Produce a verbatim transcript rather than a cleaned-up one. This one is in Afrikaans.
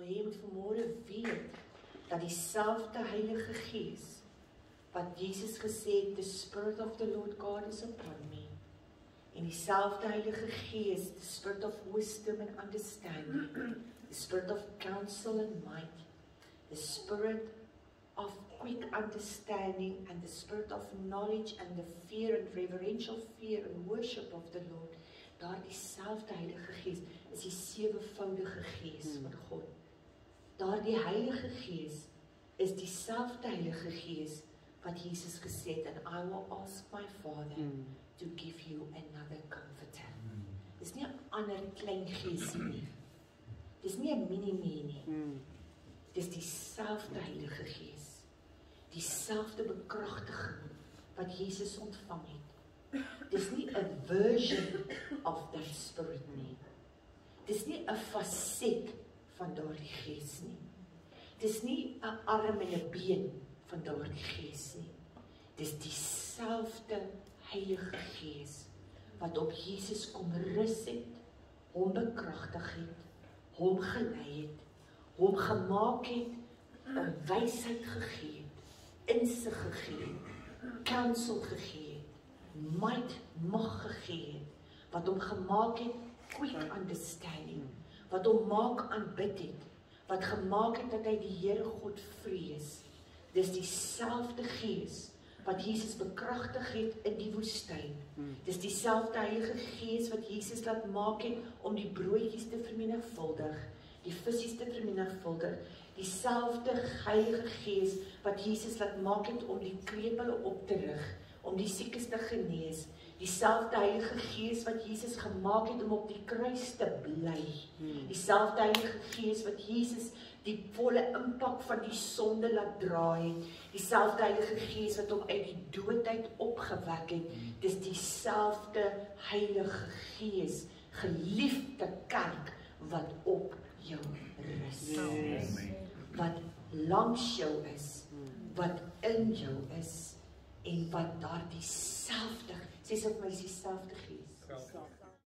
wil jy moet vanmôre weet, dat dieselfde Heilige Gees, wat Jesus gesê het, the Spirit of the Lord God is upon me, en dieselfde Heilige Gees, the Spirit of wisdom and understanding, the Spirit of counsel and might, the Spirit of quick understanding, and the Spirit of knowledge, and the fear and reverential fear and worship of the Lord, daar dieselfde Heilige Gees, is die sewevoudige Gees van God. Daar die Heilige Gees, is dieselfde Heilige Gees, wat Jesus gesê het, and I will ask my Father mm. to give you another comforter. Mm. Dis nie 'n ander klein geesie nie. Dis nie 'n mini-me nie. Mm. Dis dieselfde Heilige Gees. Dieselfde bekragtiging wat Jesus ontvang het. Dis nie 'n version of that Spirit nie. Dis nie 'n faset van daardie Gees nie. Dis nie 'n arm en 'n been van daardie Gees nie. Dis dieselfde Heilige Gees wat op Jesus kom rus het, hom bekragtig het, hom gelei het, hom gemaak het, 'n wysheid gegee het, insig gegee het, counsel gegee het, might, mag gegee het, wat hom gemaak het, quick understanding, wat hom maak aanbid het, wat gemaak het dat hy die Here God vrees. Dis dieselfde Gees wat Jesus bekragtig het in die woestyn. Dis dieselfde Heilige Gees wat Jesus laat maak het om die broodjies te vermenigvuldig, die visse te vermenigvuldig. Dieselfde Heilige Gees wat Jesus laat maak het om die krepele op te rig, om die siekes te genees. Dieselfde Heilige Gees wat Jesus gemaak het om op die kruis te bly. Dieselfde Heilige Gees wat Jesus die volle impak van die sonde laat dra het. Dieselfde Heilige Gees wat hom uit die doodheid opgewek het. Dis dieselfde Heilige Gees, geliefde kerk, wat op jou rus. Wat langs jou is, wat in jou is, en wat daar dieselfde, sê vir my, is dieselfde Gees.